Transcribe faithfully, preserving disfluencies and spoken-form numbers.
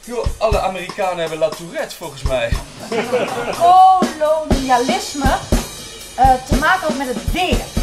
Joh, alle Amerikanen hebben La Tourette volgens mij. Kolonialisme uh, te maken had met het weer.